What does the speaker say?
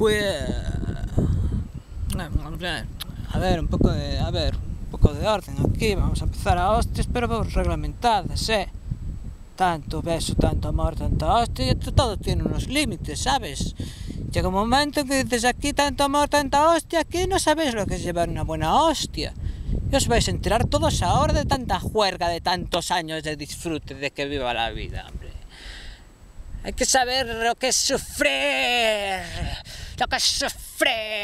Pues... A ver, un poco de orden aquí. Vamos a empezar a hostias, pero reglamentadas, Tanto beso, tanto amor, tanta hostia, y todo tiene unos límites, ¿sabes? Llega un momento en que dices aquí tanto amor, tanta hostia, aquí no sabéis lo que es llevar una buena hostia. Y os vais a enterar todos ahora de tanta juerga, de tantos años de disfrute, de que viva la vida, hombre. Hay que saber lo que es sufrir,